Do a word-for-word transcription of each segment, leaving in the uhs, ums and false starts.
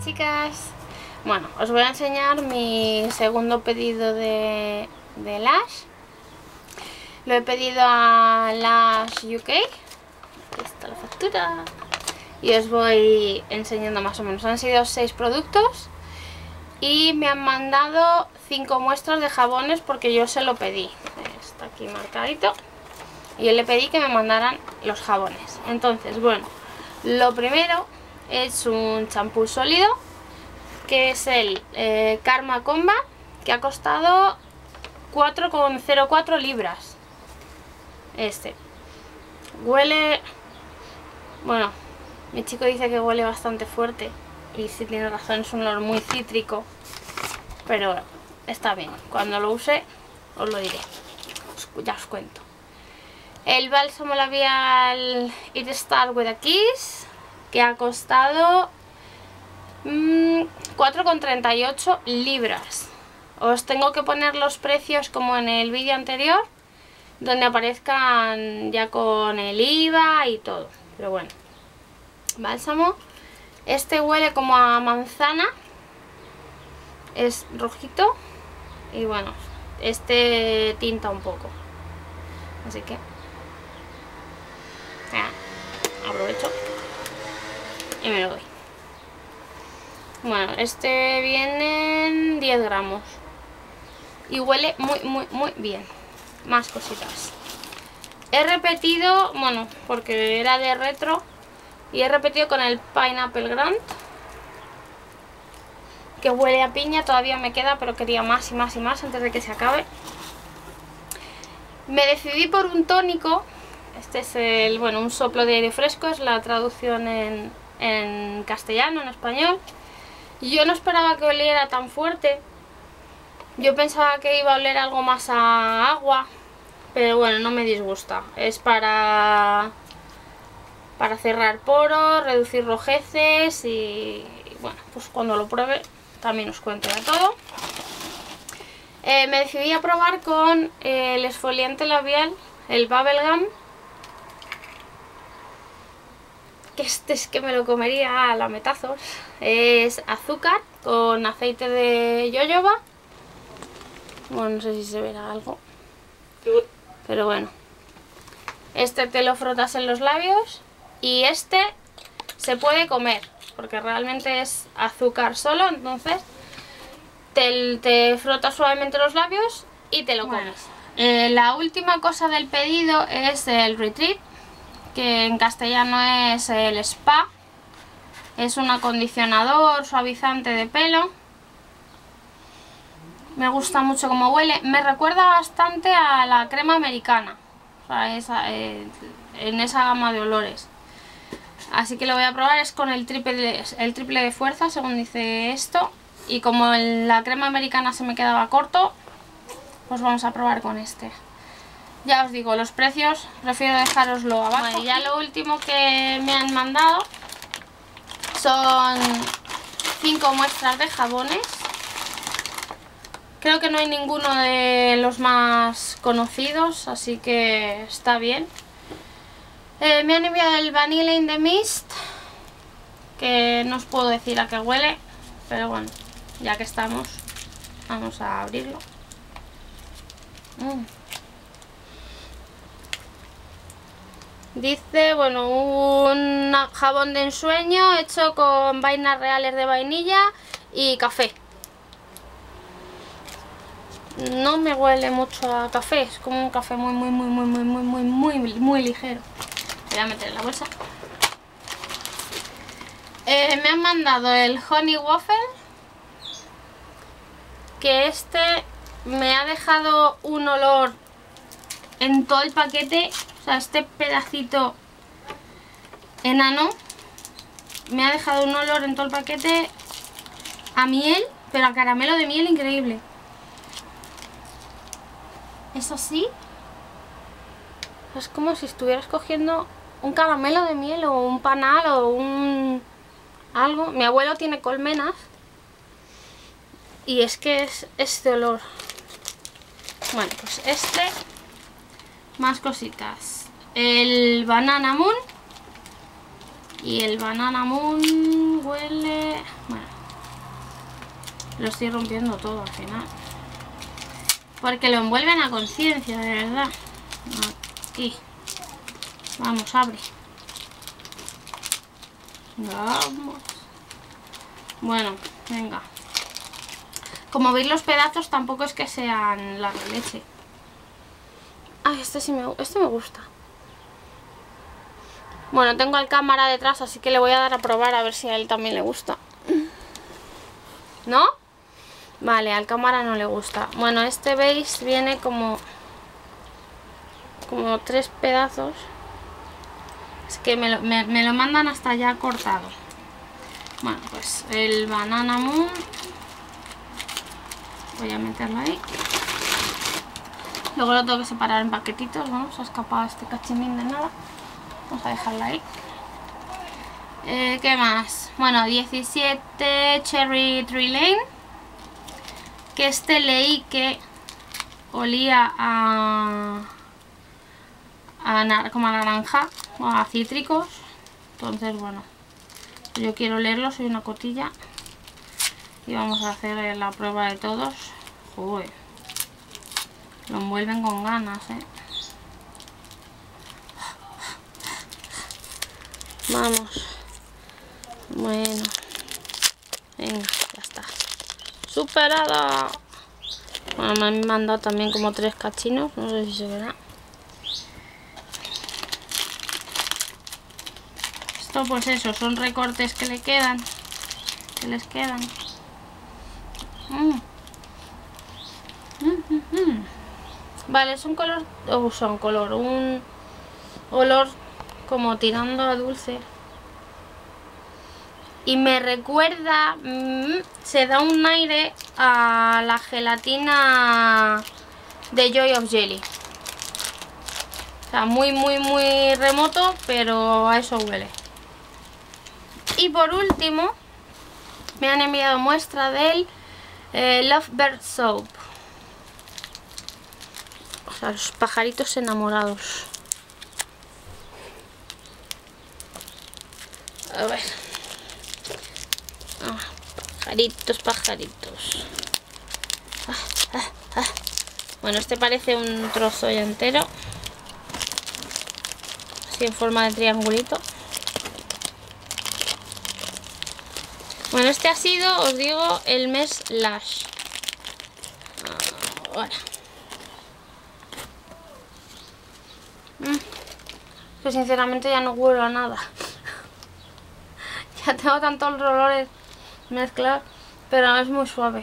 chicas, bueno, os voy a enseñar mi segundo pedido de, de Lush. Lo he pedido a Lush U K. Aquí está la factura y os voy enseñando más o menos. Han sido seis productos y me han mandado cinco muestras de jabones porque yo se lo pedí. Está aquí marcadito y yo le pedí que me mandaran los jabones. Entonces, bueno, lo primero es un champú sólido que es el eh, Karma Comba, que ha costado cuatro coma cero cuatro libras. Este huele, bueno, mi chico dice que huele bastante fuerte y sí tiene razón, es un olor muy cítrico, pero está bien, cuando lo use os lo diré, os, ya os cuento. El bálsamo labial It Starts With A Kiss, que ha costado mmm, cuatro coma treinta y ocho libras. Os tengo que poner los precios como en el vídeo anterior, donde aparezcan ya con el I V A y todo. Pero bueno, bálsamo. Este huele como a manzana, es rojito y bueno, este tinta un poco, así que ya, aprovecho y me lo doy. Bueno, este viene en diez gramos y huele muy muy muy bien. Más cositas. He repetido, bueno, porque era de retro, y he repetido con el Pineapple Grand, que huele a piña. Todavía me queda, pero quería más y más y más antes de que se acabe. Me decidí por un tónico. Este es el, bueno, un soplo de aire fresco, es la traducción en, en castellano, en español. Yo no esperaba que oliera tan fuerte. Yo pensaba que iba a oler algo más a agua, pero bueno, no me disgusta. Es para, para cerrar poros, reducir rojeces y bueno, pues cuando lo pruebe también os cuento de todo. Eh, me decidí a probar con el exfoliante labial, el Bubblegum, que este es que me lo comería a lametazos. Es azúcar con aceite de jojoba. Bueno, no sé si se verá algo, pero bueno, este te lo frotas en los labios y este se puede comer porque realmente es azúcar solo. Entonces te, te frotas suavemente los labios y te lo comes. Bueno, eh, la última cosa del pedido es el Retreat, que en castellano es el Spa. Es un acondicionador suavizante de pelo. Me gusta mucho como huele, me recuerda bastante a la crema americana, o sea, esa, eh, en esa gama de olores. Así que lo voy a probar, es con el triple de, el triple de fuerza, según dice esto. Y como el, la crema americana se me quedaba corto, pues vamos a probar con este. Ya os digo, los precios prefiero dejároslo abajo. Bueno, y ya lo último que me han mandado son cinco muestras de jabones. Creo que no hay ninguno de los más conocidos, así que está bien. Eh, me han enviado el Vanilla in the Mist, que no os puedo decir a qué huele, pero bueno, ya que estamos, vamos a abrirlo. Mm. Dice, bueno, un jabón de ensueño hecho con vainas reales de vainilla y café. No me huele mucho a café, es como un café muy muy muy muy muy muy muy muy muy ligero. Voy a meter en la bolsa. Eh, me han mandado el Honey Waffle, que este me ha dejado un olor en todo el paquete. O sea, este pedacito enano me ha dejado un olor en todo el paquete a miel, pero a caramelo de miel increíble. Es así, es como si estuvieras cogiendo un caramelo de miel o un panal o un algo. Mi abuelo tiene colmenas y es que es este olor. Bueno, pues este, más cositas. El Banana Moon, y el Banana Moon huele, bueno, Lo estoy rompiendo todo al final. Porque lo envuelven a conciencia, de verdad. Aquí. Vamos, abre. Vamos. Bueno, venga. Como veis, los pedazos tampoco es que sean la leche. Ah, este sí me, este me gusta. Bueno, tengo al cámara detrás, así que le voy a dar a probar a ver si a él también le gusta. ¿No? Vale, al cámara no le gusta. Bueno, este, veis, viene como... Como tres pedazos. Es que me lo, me, me lo mandan hasta ya cortado. Bueno, pues el Banana Moon. Voy a meterlo ahí. Luego lo tengo que separar en paquetitos. Bueno, se ha escapado este cachimín de nada. Vamos a dejarlo ahí. Eh, ¿Qué más? Bueno, diecisiete Cherry Tree Lane. Que este leí que olía a... a como a naranja o a cítricos. Entonces, bueno, yo quiero leerlo, soy una cotilla. Y vamos a hacer la prueba de todos. Joder, lo envuelven con ganas, eh. Vamos. Bueno, venga, ya está. ¡Superada! Bueno, me han mandado también como tres cachinos, no sé si se verá. Esto pues eso, son recortes que le quedan, que les quedan. Mm. Mm, mm, mm. Vale, es un color, oh, son color, un olor como tirando a dulce. Y me recuerda, mmm, se da un aire a la gelatina de Joy of Jelly. O sea, muy, muy, muy remoto, pero a eso huele. Y por último, me han enviado muestra del eh, Lovebird Soap. O sea, los pajaritos enamorados. A ver. Ah, pajaritos, pajaritos. Ah, ah, ah. Bueno, este parece un trozo ya entero. Así en forma de triangulito. Bueno, este ha sido, os digo, el mes Lush. Ahora. Mm. Que sinceramente ya no huelo a nada. Ya tengo tantos olores mezclados, pero es muy suave.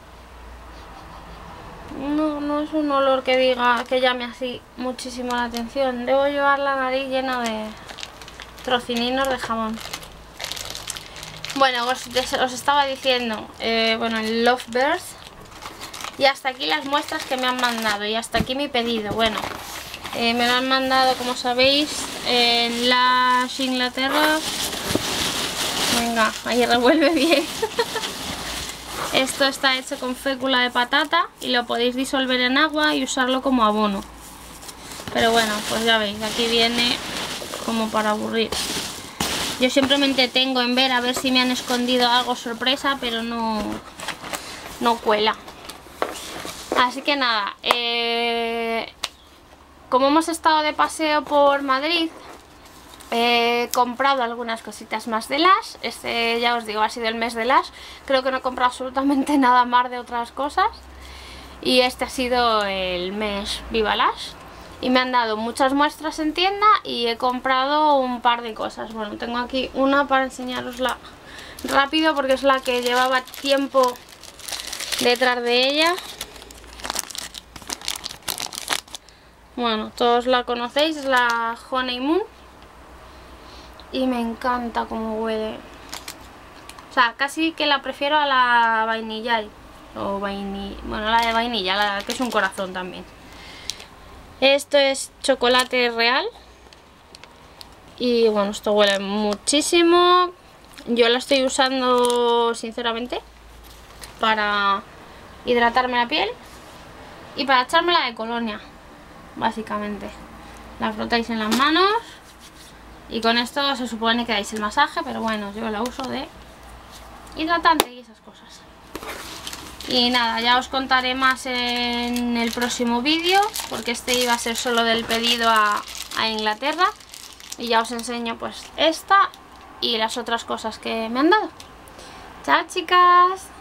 No, no es un olor que diga, que llame así muchísimo la atención. Debo llevar la nariz llena de trocininos de jamón. Bueno, os, os estaba diciendo, eh, bueno, el Lovebird. Y hasta aquí las muestras que me han mandado. Y hasta aquí mi pedido. Bueno, eh, me lo han mandado, como sabéis, en Lush Inglaterra. Venga, ahí revuelve bien. Esto está hecho con fécula de patata y lo podéis disolver en agua y usarlo como abono. Pero bueno, pues ya veis, aquí viene como para aburrir. Yo siempre me entretengo en ver a ver si me han escondido algo sorpresa, pero no, no cuela. Así que nada, eh, como hemos estado de paseo por Madrid, he comprado algunas cositas más de Lush. Este, ya os digo, ha sido el mes de Lush. Creo que no he comprado absolutamente nada más de otras cosas. Y este ha sido el mes Viva Lush. Y me han dado muchas muestras en tienda y he comprado un par de cosas. Bueno, tengo aquí una para enseñarosla rápido porque es la que llevaba tiempo detrás de ella. Bueno, todos la conocéis, es la Honey Moon. Y me encanta cómo huele. O sea, casi que la prefiero a la vainilla. O vainilla. Bueno, la de vainilla, la que es un corazón también. Esto es chocolate real. Y bueno, esto huele muchísimo. Yo la estoy usando, sinceramente, para hidratarme la piel y para echármela de colonia, básicamente. La frotáis en las manos. Y con esto se supone que dais el masaje, pero bueno, yo la uso de hidratante y esas cosas. Y nada, ya os contaré más en el próximo vídeo, porque este iba a ser solo del pedido a, a Inglaterra. Y ya os enseño pues esta y las otras cosas que me han dado. Chao, chicas.